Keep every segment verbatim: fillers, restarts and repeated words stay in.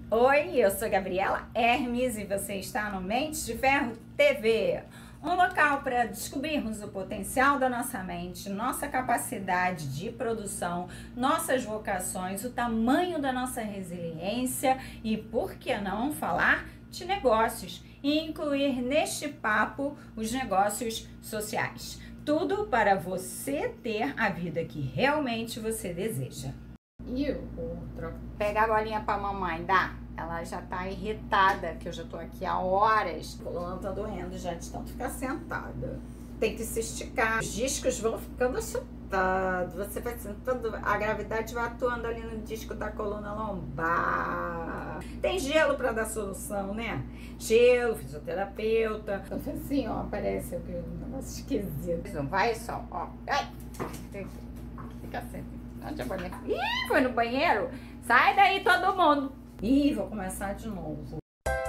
Oi, eu sou Gabriela Hermes e você está no Mentes de Ferro T V, um local para descobrirmos o potencial da nossa mente, nossa capacidade de produção, nossas vocações, o tamanho da nossa resiliência e, por que não, falar de negócios e incluir neste papo os negócios sociais. Tudo para você ter a vida que realmente você deseja. E o outro, pega a bolinha pra mamãe, dá. Ela já tá irritada, que eu já tô aqui há horas. A coluna tá doendo já de tanto ficar sentada. Tem que se esticar. Os discos vão ficando achatados. Você vai sentando, a gravidade vai atuando ali no disco da coluna lombar. Tem gelo pra dar solução, né? Gelo, fisioterapeuta. Então assim, ó, parece um negócio esquisito. Não vai só, ó. Ai! Fica assim. Onde a bolinha? Ih, foi no banheiro? Sai daí todo mundo. Ih, vou começar de novo.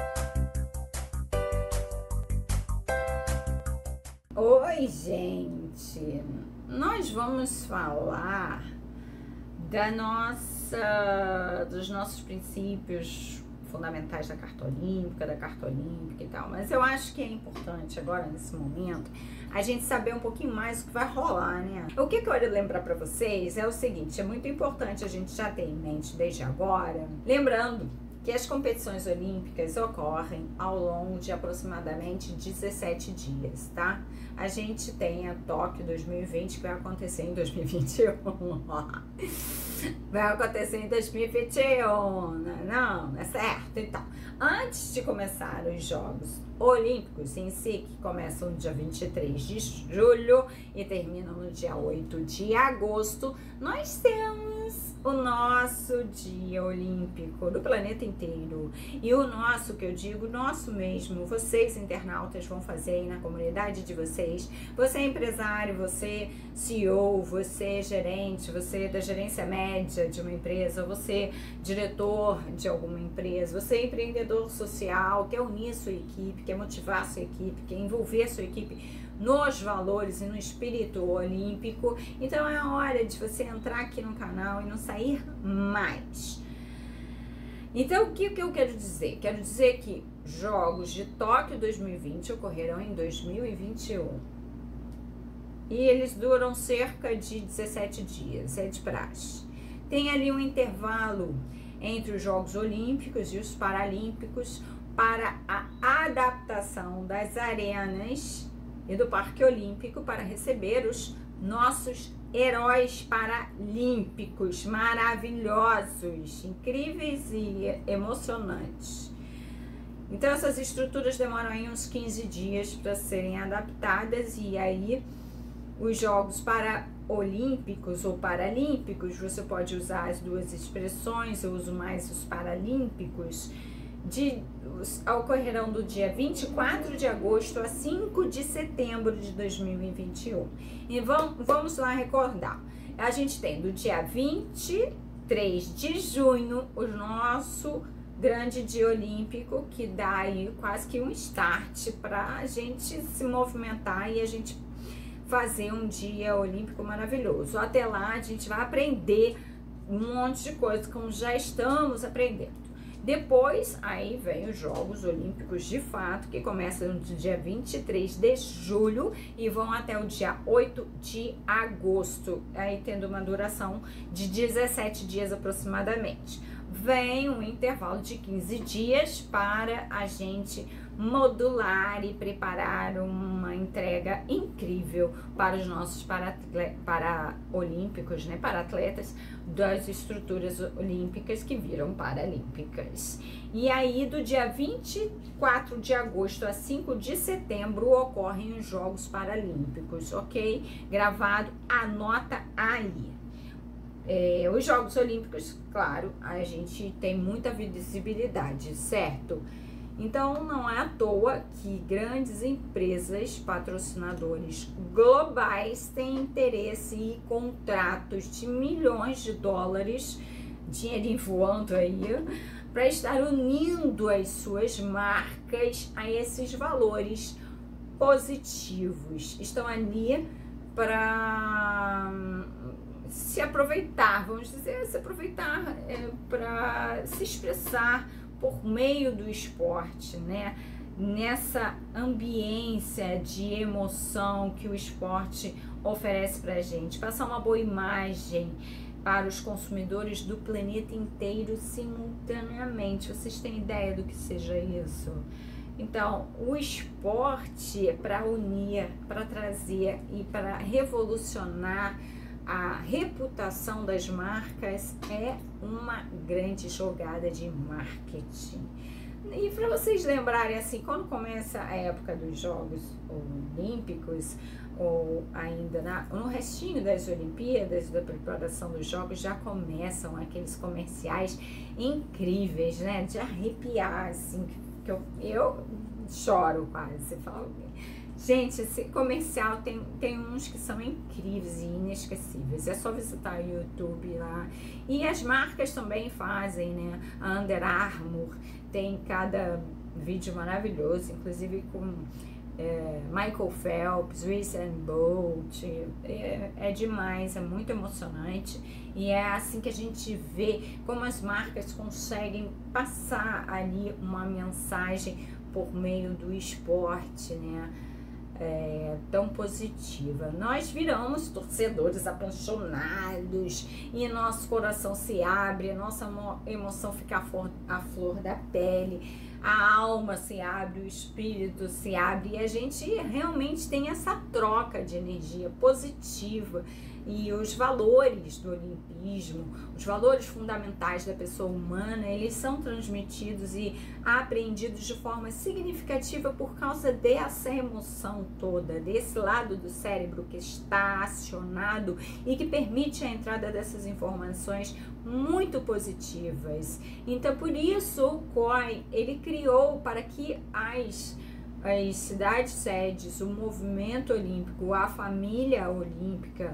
Oi, gente. Nós vamos falar da nossa, dos nossos princípios fundamentais da Carta Olímpica, da Carta Olímpica e tal. Mas eu acho que é importante agora, nesse momento, a gente saber um pouquinho mais o que vai rolar, né? O que, que eu quero lembrar para vocês é o seguinte, é muito importante a gente já ter em mente desde agora, lembrando que as competições olímpicas ocorrem ao longo de aproximadamente dezessete dias, tá? A gente tem a Tóquio dois mil e vinte, que vai acontecer em dois mil e vinte e um. Vai acontecer em dois mil e vinte e um, não, não é certo? Então, antes de começar os Jogos Olímpicos em si, que começam no dia vinte e três de julho e terminam no dia oito de agosto, nós temos o nosso dia olímpico do planeta inteiro. E o nosso, que eu digo, nosso mesmo, vocês internautas vão fazer aí na comunidade de vocês. Você é empresário, você C E O, você é gerente, você é da gerência média de uma empresa, você diretor de alguma empresa, você é empreendedor social, quer unir sua equipe, quer motivar sua equipe, quer envolver sua equipe nos valores e no espírito olímpico. Então é a hora de você entrar aqui no canal e não sair mais. Então o que, que eu quero dizer? Quero dizer que Jogos de Tóquio dois mil e vinte ocorrerão em dois mil e vinte e um. E eles duram cerca de dezessete dias, é de praxe. Tem ali um intervalo entre os Jogos Olímpicos e os Paralímpicos para a adaptação das arenas e do Parque Olímpico para receber os nossos heróis paralímpicos maravilhosos, incríveis e emocionantes. Então essas estruturas demoram aí uns quinze dias para serem adaptadas e aí os Jogos Paralímpicos ou Paralímpicos, você pode usar as duas expressões, eu uso mais os Paralímpicos, De, ocorrerão do dia vinte e quatro de agosto a cinco de setembro de dois mil e vinte e um. E vamos, vamos lá recordar. A gente tem do dia vinte e três de junho o nosso grande dia olímpico, que dá aí quase que um start para a gente se movimentar e a gente fazer um dia olímpico maravilhoso. Até lá a gente vai aprender um monte de coisa, como já estamos aprendendo. Depois, aí vem os Jogos Olímpicos de fato, que começam no dia vinte e três de julho e vão até o dia oito de agosto, aí tendo uma duração de dezessete dias aproximadamente. Vem um intervalo de quinze dias para a gente modular e preparar uma entrega incrível para os nossos para-olímpicos, né, para atletas das estruturas olímpicas que viram paralímpicas. E aí do dia vinte e quatro de agosto a cinco de setembro ocorrem os Jogos Paralímpicos, ok? Gravado, anota aí. É, os Jogos Olímpicos, claro, a gente tem muita visibilidade, certo? Então, não é à toa que grandes empresas, patrocinadores globais têm interesse e contratos de milhões de dólares, dinheirinho voando aí, para estar unindo as suas marcas a esses valores positivos. Estão ali para se aproveitar, vamos dizer, se aproveitar é, para se expressar por meio do esporte, né? Nessa ambiência de emoção que o esporte oferece para a gente, passar uma boa imagem para os consumidores do planeta inteiro simultaneamente. Vocês têm ideia do que seja isso? Então, o esporte é para unir, para trazer e para revolucionar a reputação das marcas, é uma grande jogada de marketing. E para vocês lembrarem, assim, quando começa a época dos Jogos Olímpicos, ou ainda na, no restinho das Olimpíadas, da preparação dos Jogos, já começam aqueles comerciais incríveis, né? De arrepiar, assim, que eu, eu choro quase, falo. Gente, esse comercial tem, tem uns que são incríveis e inesquecíveis. É só visitar o YouTube lá. E as marcas também fazem, né? A Under Armour tem cada vídeo maravilhoso, inclusive com é, Michael Phelps, Usain Bolt. É, é demais, é muito emocionante. E é assim que a gente vê como as marcas conseguem passar ali uma mensagem por meio do esporte, né? É, tão positiva. Nós viramos torcedores apaixonados e nosso coração se abre, a nossa emoção fica à flor da pele, a alma se abre, o espírito se abre e a gente realmente tem essa troca de energia positiva. E os valores do olimpismo, os valores fundamentais da pessoa humana, eles são transmitidos e aprendidos de forma significativa por causa dessa emoção toda, desse lado do cérebro que está acionado e que permite a entrada dessas informações muito positivas. Então, por isso, o C O I, ele criou para que as as cidades sedes, o movimento olímpico, a família olímpica,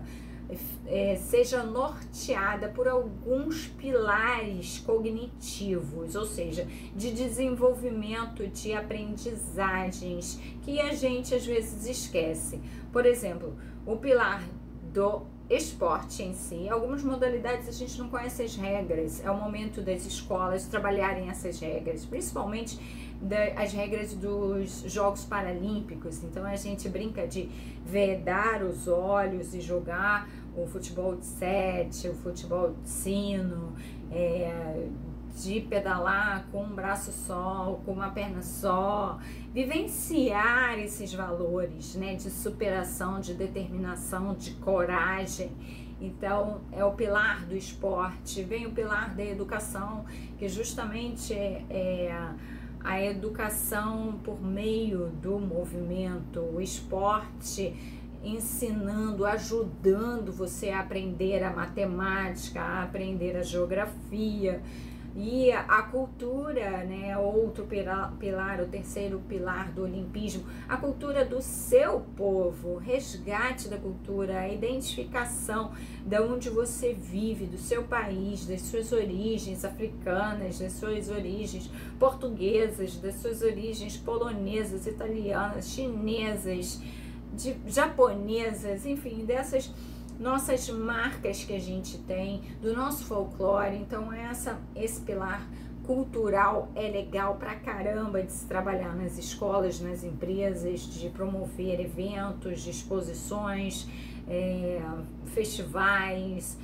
É, seja norteada por alguns pilares cognitivos, ou seja, de desenvolvimento de aprendizagens que a gente às vezes esquece. Por exemplo, o pilar do esporte em si, algumas modalidades a gente não conhece as regras, é o momento das escolas trabalharem essas regras, principalmente as regras dos Jogos Paralímpicos. Então a gente brinca de vedar os olhos e jogar o futebol de sete, o futebol de sino, é, de pedalar com um braço só, com uma perna só, vivenciar esses valores, né, de superação, de determinação, de coragem. Então, é o pilar do esporte. Vem o pilar da educação, que justamente é, é a educação por meio do movimento, o esporte ensinando, ajudando você a aprender a matemática, a aprender a geografia. E a cultura, né, outro pilar, pilar, o terceiro pilar do olimpismo, a cultura do seu povo, resgate da cultura, a identificação de onde você vive, do seu país, das suas origens africanas, das suas origens portuguesas, das suas origens polonesas, italianas, chinesas, de, japonesas, enfim, dessas nossas marcas que a gente tem, do nosso folclore. Então essa, esse pilar cultural é legal pra caramba de se trabalhar nas escolas, nas empresas, de promover eventos, de exposições, é, festivais,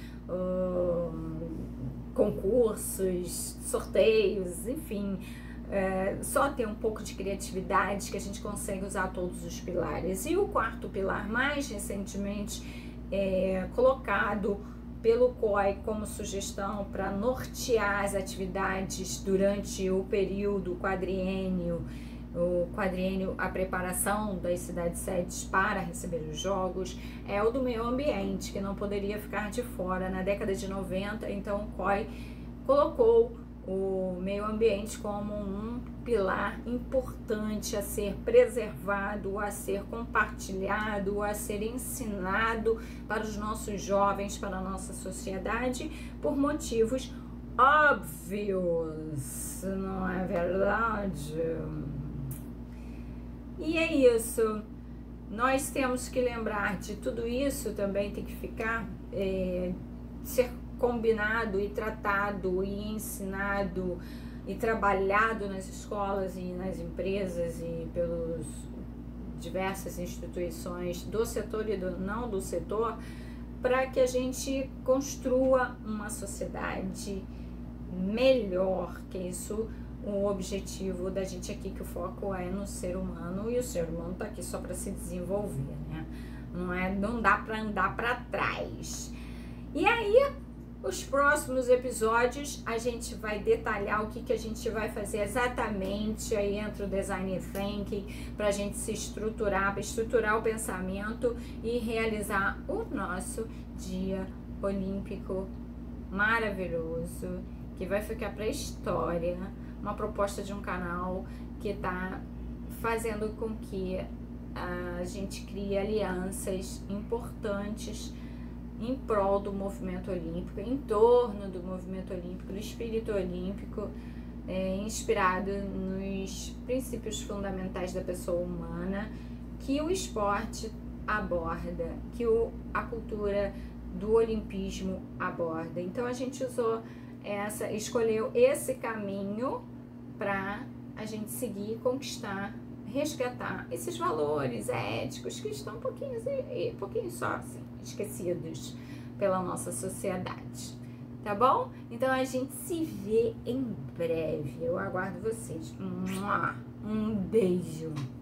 hum, concursos, sorteios, enfim. É, só ter um pouco de criatividade que a gente consegue usar todos os pilares. E o quarto pilar, mais recentemente É, colocado pelo C O I como sugestão para nortear as atividades durante o período quadriênio, o quadriênio, a preparação das cidades sedes para receber os jogos, é o do meio ambiente, que não poderia ficar de fora. Na década de noventa, então o C O I colocou o meio ambiente como um pilar importante a ser preservado, a ser compartilhado, a ser ensinado para os nossos jovens, para a nossa sociedade, por motivos óbvios, não é verdade? E é isso. Nós temos que lembrar de tudo isso, também tem que ficar, é, ser combinado e tratado e ensinado e trabalhado nas escolas e nas empresas e pelas diversas instituições do setor e do não do setor, para que a gente construa uma sociedade melhor, que isso o objetivo da gente aqui, que o foco é no ser humano, e o ser humano tá aqui só para se desenvolver, né? Não é, não dá para andar para trás. E aí, os próximos episódios a gente vai detalhar o que, que a gente vai fazer exatamente aí entre o Design Thinking, para a gente se estruturar, para estruturar o pensamento e realizar o nosso dia olímpico maravilhoso, que vai ficar para a história, uma proposta de um canal que está fazendo com que a gente crie alianças importantes em prol do movimento olímpico, em torno do movimento olímpico, do espírito olímpico, é, inspirado nos princípios fundamentais da pessoa humana, que o esporte aborda, que o, a cultura do olimpismo aborda. Então a gente usou essa, escolheu esse caminho para a gente seguir, conquistar, resgatar esses valores éticos que estão um pouquinho, um pouquinho só assim, esquecidos pela nossa sociedade, tá bom? Então a gente se vê em breve, eu aguardo vocês. Um beijo!